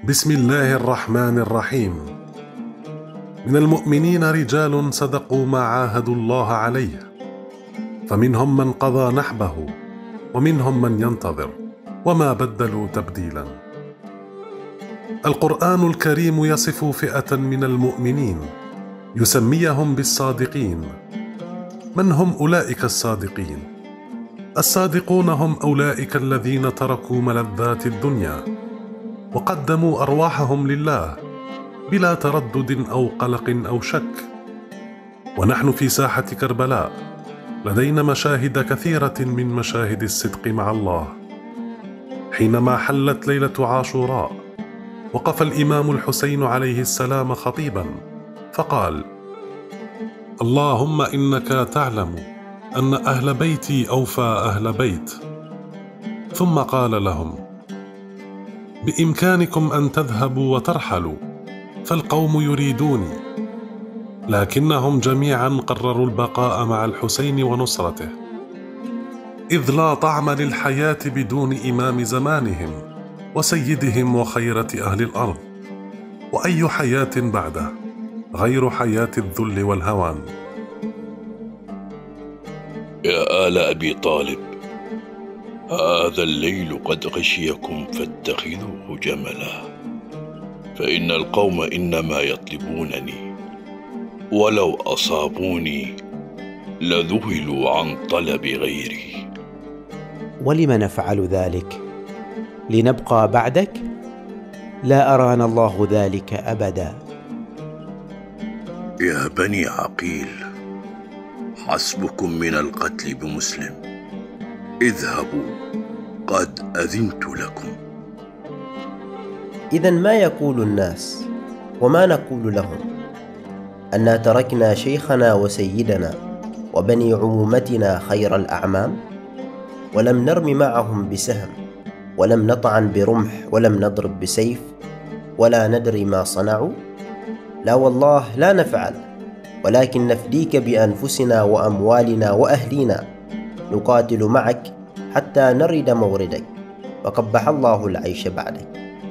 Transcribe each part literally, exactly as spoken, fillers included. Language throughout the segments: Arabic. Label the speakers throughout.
Speaker 1: بسم الله الرحمن الرحيم. من المؤمنين رجال صدقوا ما عاهدوا الله عليه، فمنهم من قضى نحبه ومنهم من ينتظر وما بدلوا تبديلا. القرآن الكريم يصف فئة من المؤمنين يسميهم بالصادقين. من هم أولئك الصادقين؟ الصادقون هم أولئك الذين تركوا ملذات الدنيا وقدموا أرواحهم لله بلا تردد أو قلق أو شك. ونحن في ساحة كربلاء لدينا مشاهد كثيرة من مشاهد الصدق مع الله. حينما حلت ليلة عاشوراء وقف الإمام الحسين عليه السلام خطيبا فقال: اللهم إنك تعلم أن أهل بيتي أوفى أهل بيت. ثم قال لهم: بإمكانكم أن تذهبوا وترحلوا، فالقوم يريدوني، لكنهم جميعا قرروا البقاء مع الحسين ونصرته، إذ لا طعم للحياة بدون إمام زمانهم وسيدهم وخيرة أهل الأرض، وأي حياة بعده غير حياة الذل والهوان.
Speaker 2: يا آل أبي طالب، هذا الليل قد غشيكم فاتخذوه جملا، فإن القوم إنما يطلبونني، ولو أصابوني لذهلوا عن طلب غيري.
Speaker 3: ولم نفعل ذلك؟ لنبقى بعدك؟ لا أرانا الله ذلك أبدا.
Speaker 2: يا بني عقيل، حسبكم من القتل بمسلم، اذهبوا قد أذنت لكم.
Speaker 4: إذن ما يقول الناس وما نقول لهم؟ أنا تركنا شيخنا وسيدنا وبني عمومتنا خير الأعمام، ولم نرم معهم بسهم، ولم نطعن برمح، ولم نضرب بسيف، ولا ندري ما صنعوا؟ لا والله لا نفعل، ولكن نفديك بأنفسنا وأموالنا وأهلينا، نقاتل معك حتى نرد موردك، وقبح الله العيش بعدك.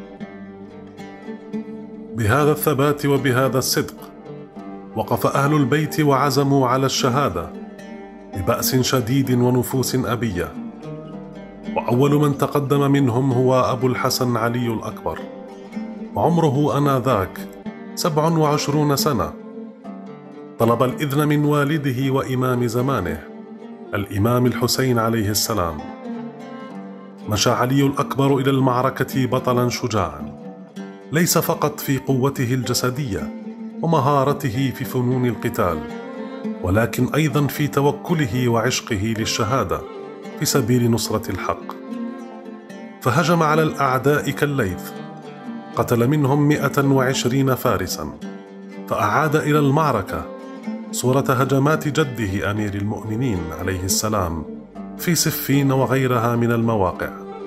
Speaker 1: بهذا الثبات وبهذا الصدق وقف أهل البيت وعزموا على الشهادة ببأس شديد ونفوس أبية. وأول من تقدم منهم هو أبو الحسن علي الأكبر، وعمره آنذاك سبع وعشرون سنة. طلب الإذن من والده وإمام زمانه الإمام الحسين عليه السلام. مشى علي الأكبر إلى المعركة بطلا شجاعا، ليس فقط في قوته الجسدية ومهارته في فنون القتال، ولكن أيضا في توكله وعشقه للشهادة في سبيل نصرة الحق. فهجم على الأعداء كالليث، قتل منهم مئة وعشرين فارسا، فأعاد إلى المعركة صورة هجمات جده أمير المؤمنين عليه السلام في صفين وغيرها من المواقع.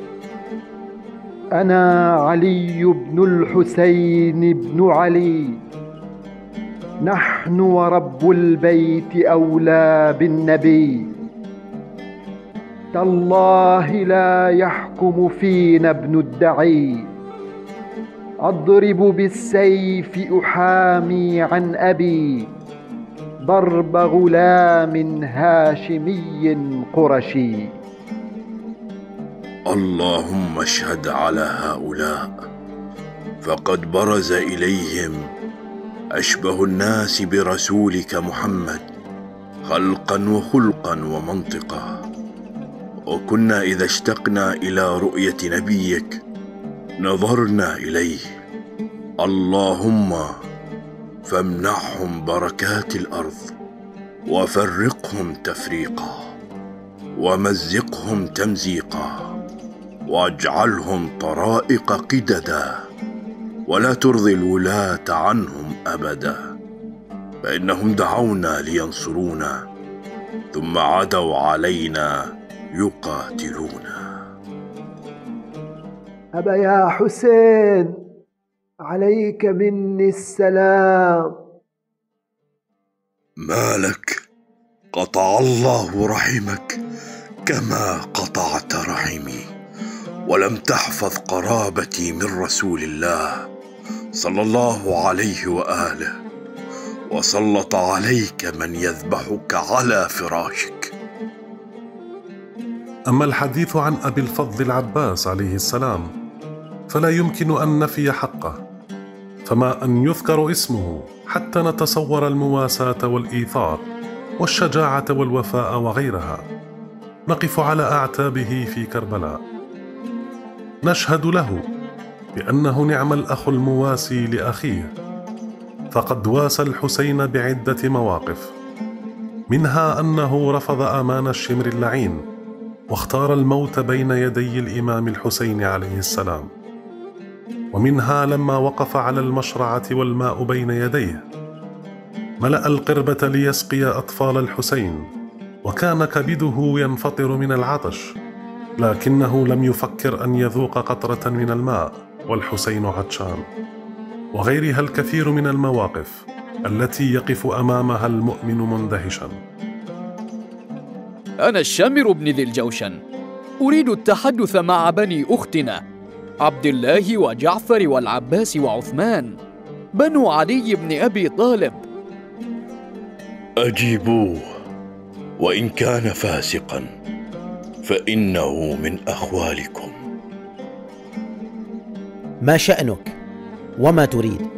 Speaker 5: أنا علي بن الحسين بن علي، نحن ورب البيت أولى بالنبي، تالله لا يحكم فينا ابن الدعي، أضرب بالسيف أحامي عن أبي، ضرب غلام هاشمي قرشي.
Speaker 2: اللهم اشهد على هؤلاء، فقد برز إليهم أشبه الناس برسولك محمد خلقا وخلقا ومنطقا، وكنا إذا اشتقنا إلى رؤية نبيك نظرنا إليه. اللهم فامنحهم بركات الأرض، وفرقهم تفريقا، ومزقهم تمزيقا، واجعلهم طرائق قددا، ولا ترضي الولاة عنهم أبدا، فإنهم دعونا لينصرونا ثم عدوا علينا يقاتلونا.
Speaker 5: أبا يا حسين، عليك مني السلام.
Speaker 2: ما لك؟ قطع الله رحمك كما قطعت رحمي، ولم تحفظ قرابتي من رسول الله صلى الله عليه وآله، وسلط عليك من يذبحك على فراشك.
Speaker 1: أما الحديث عن أبي الفضل العباس عليه السلام فلا يمكن أن نفي حقه، فما أن يذكر اسمه حتى نتصور المواساة والإيثار والشجاعة والوفاء وغيرها. نقف على أعتابه في كربلاء، نشهد له بأنه نعم الأخ المواسي لأخيه، فقد واسى الحسين بعدة مواقف، منها أنه رفض آمان الشمر اللعين واختار الموت بين يدي الإمام الحسين عليه السلام، ومنها لما وقف على المشرعة والماء بين يديه ملأ القربة ليسقي أطفال الحسين، وكان كبده ينفطر من العطش، لكنه لم يفكر أن يذوق قطرة من الماء والحسين عطشان، وغيرها الكثير من المواقف التي يقف أمامها المؤمن مندهشا.
Speaker 6: أنا الشامر بن ذي الجوشن، أريد التحدث مع بني أختنا عبد الله وجعفر والعباس وعثمان بنو علي بن أبي طالب.
Speaker 2: أجيبوه، وإن كان فاسقا فإنه من أخوالكم.
Speaker 3: ما شأنك وما تريد؟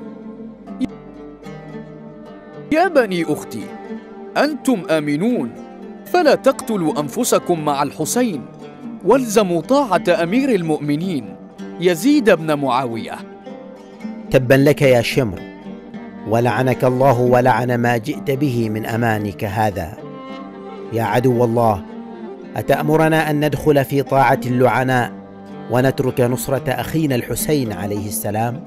Speaker 6: يا بني أختي، أنتم آمنون، فلا تقتلوا أنفسكم مع الحسين، والزموا طاعة أمير المؤمنين يزيد بن معاوية.
Speaker 3: تبا لك يا شمر، ولعنك الله ولعن ما جئت به من أمانك هذا. يا عدو الله، أتأمرنا أن ندخل في طاعة اللعناء ونترك نصرة أخينا الحسين عليه السلام؟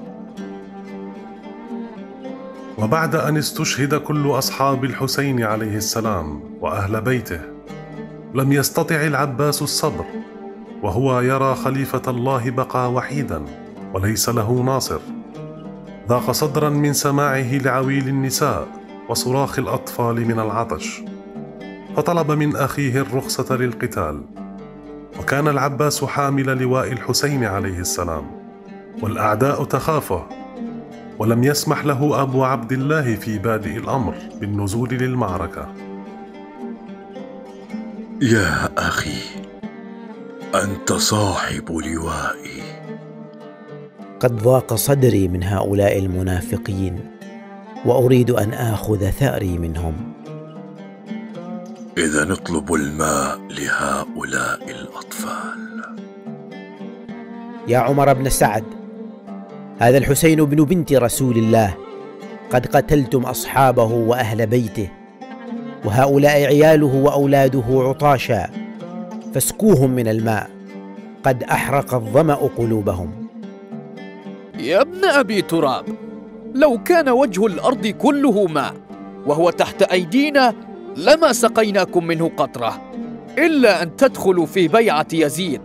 Speaker 1: وبعد أن استشهد كل أصحاب الحسين عليه السلام وأهل بيته، لم يستطع العباس الصبر، وهو يرى خليفة الله بقى وحيدا وليس له ناصر. ضاق صدرا من سماعه لعويل النساء وصراخ الأطفال من العطش، فطلب من أخيه الرخصة للقتال. وكان العباس حامل لواء الحسين عليه السلام، والأعداء تخافه، ولم يسمح له أبو عبد الله في بادئ الأمر بالنزول للمعركة.
Speaker 2: يا أخي، أنت صاحب لوائي.
Speaker 3: قد ضاق صدري من هؤلاء المنافقين، وأريد أن آخذ ثأري منهم.
Speaker 2: إذا نطلب الماء لهؤلاء الأطفال.
Speaker 3: يا عمر بن سعد، هذا الحسين بن بنت رسول الله، قد قتلتم أصحابه وأهل بيته، وهؤلاء عياله وأولاده عطاشا، فاسقوهم من الماء، قد أحرق الظمأ قلوبهم.
Speaker 6: يا ابن أبي تراب، لو كان وجه الأرض كله ماء وهو تحت أيدينا لما سقيناكم منه قطرة، إلا أن تدخلوا في بيعة يزيد.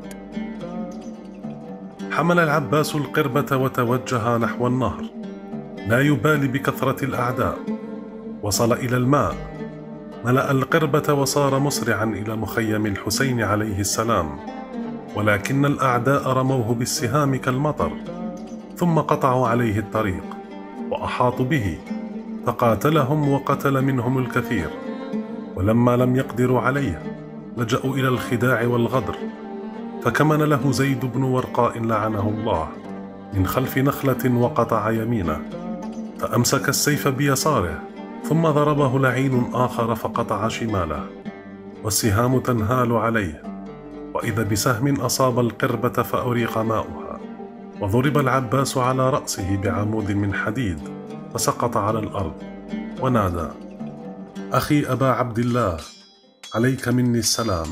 Speaker 1: حمل العباس القربة وتوجه نحو النهر، لا يبالي بكثرة الأعداء. وصل إلى الماء، ملأ القربة وصار مسرعا إلى مخيم الحسين عليه السلام، ولكن الأعداء رموه بالسهام كالمطر، ثم قطعوا عليه الطريق وأحاطوا به، فقاتلهم وقتل منهم الكثير. ولما لم يقدروا عليه لجأوا إلى الخداع والغدر، فكمن له زيد بن ورقاء لعنه الله من خلف نخلة وقطع يمينه، فأمسك السيف بيساره، ثم ضربه لعين آخر فقطع شماله، والسهام تنهال عليه، وإذا بسهم أصاب القربة فأريق ماؤها، وضرب العباس على رأسه بعمود من حديد فسقط على الأرض، ونادى: أخي أبا عبد الله، عليك مني السلام.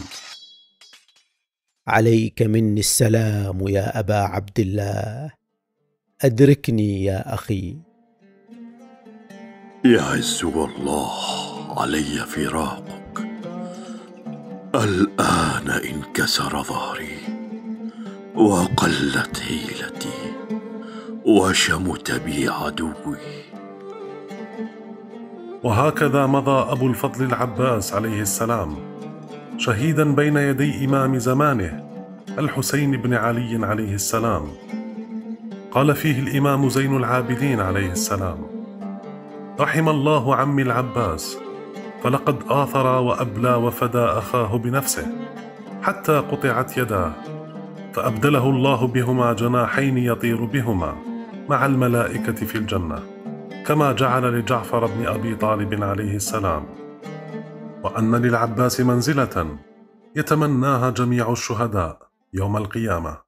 Speaker 3: عليك مني السلام يا أبا عبد الله، أدركني يا أخي.
Speaker 2: يعز والله علي فراقك، الآن انكسر ظهري وقلت حيلتي وشمت بي عدوي.
Speaker 1: وهكذا مضى أبو الفضل العباس عليه السلام شهيدا بين يدي إمام زمانه، الحسين بن علي عليه السلام. قال فيه الإمام زين العابدين عليه السلام: رحم الله عمي العباس، فلقد آثر وأبلى وفدى أخاه بنفسه حتى قطعت يداه، فأبدله الله بهما جناحين يطير بهما مع الملائكة في الجنة، كما جعل لجعفر بن أبي طالب عليه السلام. وأن للعباس منزلة يتمناها جميع الشهداء يوم القيامة.